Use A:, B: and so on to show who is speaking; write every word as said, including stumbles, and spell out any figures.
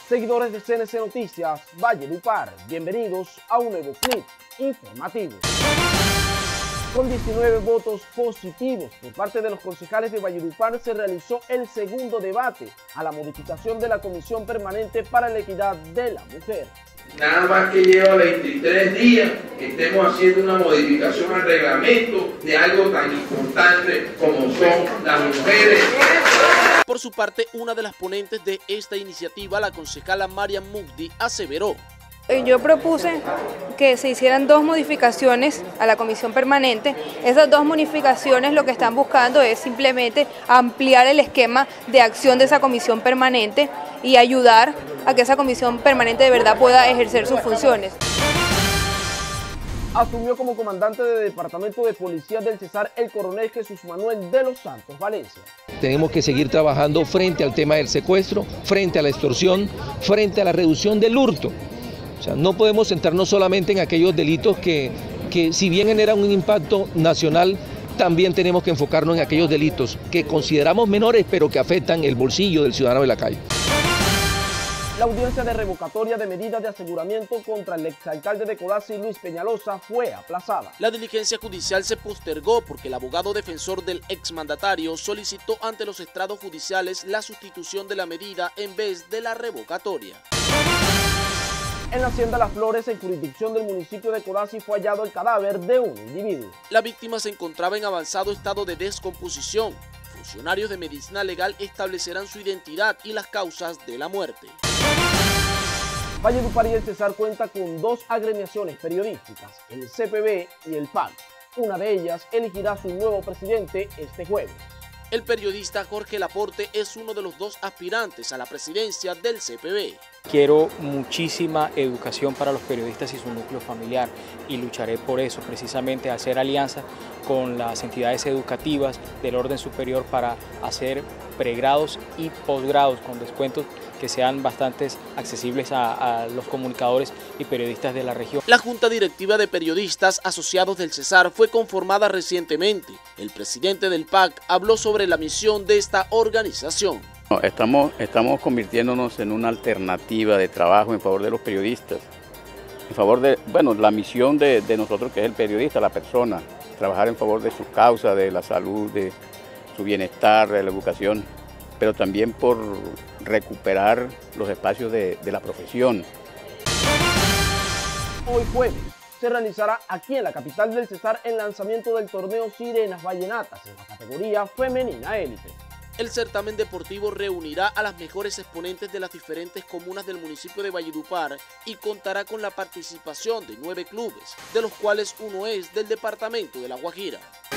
A: Seguidores de C N C Noticias, Valledupar, bienvenidos a un nuevo clip informativo. Con diecinueve votos positivos por parte de los concejales de Valledupar se realizó el segundo debate a la modificación de la Comisión Permanente para la Equidad de la Mujer.
B: Nada más que lleva veintitrés días que estemos haciendo una modificación al reglamento de algo tan importante como son las mujeres.
C: Por su parte, una de las ponentes de esta iniciativa, la concejala Mariam Mugdi, aseveró:
D: yo propuse que se hicieran dos modificaciones a la comisión permanente. Esas dos modificaciones lo que están buscando es simplemente ampliar el esquema de acción de esa comisión permanente y ayudar a que esa comisión permanente de verdad pueda ejercer sus funciones.
A: Asumió como comandante de Departamento de Policía del Cesar el coronel Jesús Manuel de los Santos Valencia.
E: Tenemos que seguir trabajando frente al tema del secuestro, frente a la extorsión, frente a la reducción del hurto. O sea, no podemos centrarnos solamente en aquellos delitos que, que si bien generan un impacto nacional, también tenemos que enfocarnos en aquellos delitos que consideramos menores pero que afectan el bolsillo del ciudadano de la calle.
A: La audiencia de revocatoria de medidas de aseguramiento contra el exalcalde de Codazzi, Luis Peñalosa, fue aplazada.
C: La diligencia judicial se postergó porque el abogado defensor del exmandatario solicitó ante los estrados judiciales la sustitución de la medida en vez de la revocatoria.
A: En la hacienda Las Flores, en jurisdicción del municipio de Codazzi, fue hallado el cadáver de un individuo.
C: La víctima se encontraba en avanzado estado de descomposición. Funcionarios de medicina legal establecerán su identidad y las causas de la muerte.
A: Valledupar y el Cesar cuenta con dos agremiaciones periodísticas, el C P B y el P A C. Una de ellas elegirá su nuevo presidente este jueves.
C: El periodista Jorge Laporte es uno de los dos aspirantes a la presidencia del C P B.
F: Quiero muchísima educación para los periodistas y su núcleo familiar y lucharé por eso, precisamente hacer alianza con las entidades educativas del orden superior para hacer pregrados y posgrados con descuentos que sean bastante accesibles a, a los comunicadores y periodistas de la región.
C: La Junta Directiva de Periodistas Asociados del Cesar fue conformada recientemente. El presidente del P A C habló sobre la misión de esta organización.
G: Estamos, estamos convirtiéndonos en una alternativa de trabajo en favor de los periodistas, en favor de, bueno, la misión de, de nosotros, que es el periodista, la persona, trabajar en favor de sus causas, de la salud, de su bienestar, de la educación, pero también por recuperar los espacios de, de la profesión.
A: Hoy jueves se realizará aquí en la capital del Cesar el lanzamiento del torneo Sirenas Vallenatas en la categoría femenina élite.
C: El certamen deportivo reunirá a las mejores exponentes de las diferentes comunas del municipio de Valledupar y contará con la participación de nueve clubes, de los cuales uno es del departamento de La Guajira.